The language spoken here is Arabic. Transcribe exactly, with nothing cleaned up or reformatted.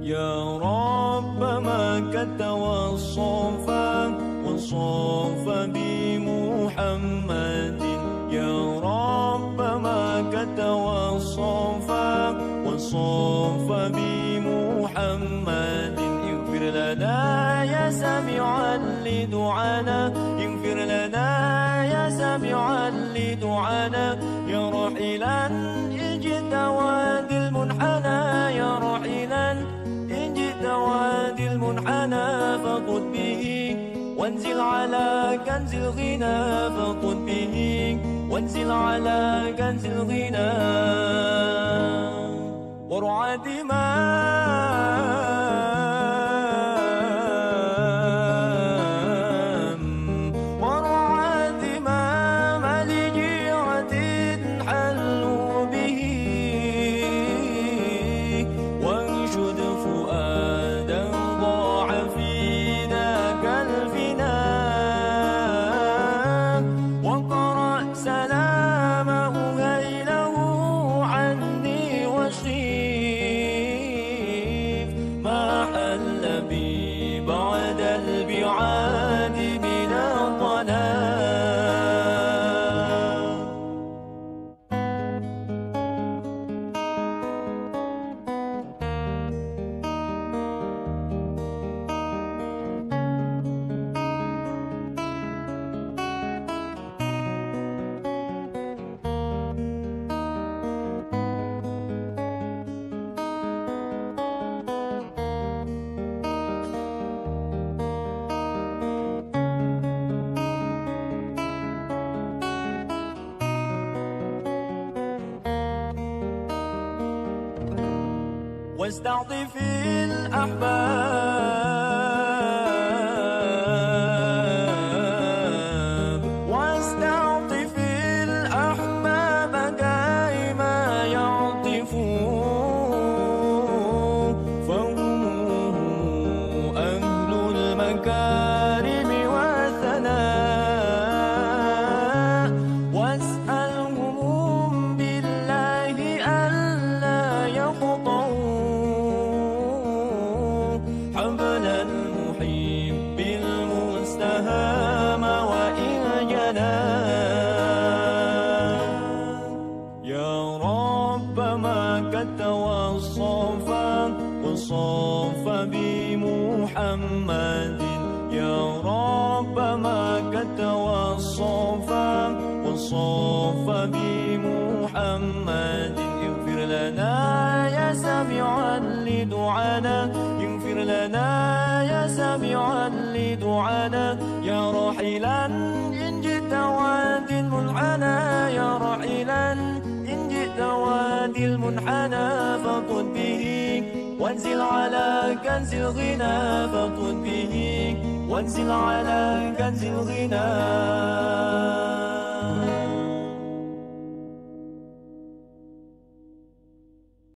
يا رب مكة والصفا والصفا بمحمد. يا رب مكة والصفا والصفا بمحمد. اغفر لنا يا سامعا لدعانا، اغفر لنا يا سامعا لدعانا، يا راحلا إن جئت وادي المنحنى، يا راحلا إن جئت وادي المنحنى، فقد به وانزل على كنز الغنى، فقد به وانزل على كنز الغنى. ورعى دمام ورعى دمام لجيرة حلوا به، وانشد فؤادا ضاع في ذاك الفناء، وقرأ سلامه هيله عني وشيف، ما حل بي بعد البعاد من الضلال. واستعطف الأحباب واستعطف الأحباب كيما يعطفون، فهم أهل المكارم والثناء، واسألهم بالله ألا يخطئوا حبل المحب المستهام وإن جنى. يا رب مكة والصفا والصفا بمحمد. يا رب مكة والصفا والصفا بمحمد. اغفر لنا يا سامعا لدعانا، اغفر لنا يا سامعا لدعانا، يا راحلا إن جئت وادي المنحنى، يا راحلا إن جئت وادي المنحنى، فقد به وانزل على كنز الغنى، فقد به وانزل على كنز الغنى.